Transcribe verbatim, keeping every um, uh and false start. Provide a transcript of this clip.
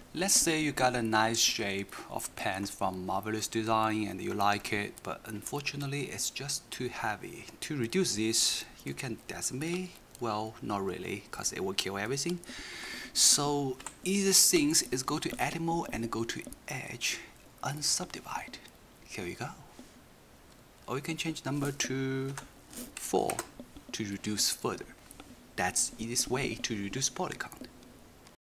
Let's say you got a nice shape of pens from Marvelous Design and you like it, but unfortunately it's just too heavy. To reduce this, you can decimate. Well, not really, because it will kill everything. So easiest things is go to edit mode and go to edge, unsubdivide. Here you go. Or you can change number to four to reduce further. That's the easiest way to reduce polygon.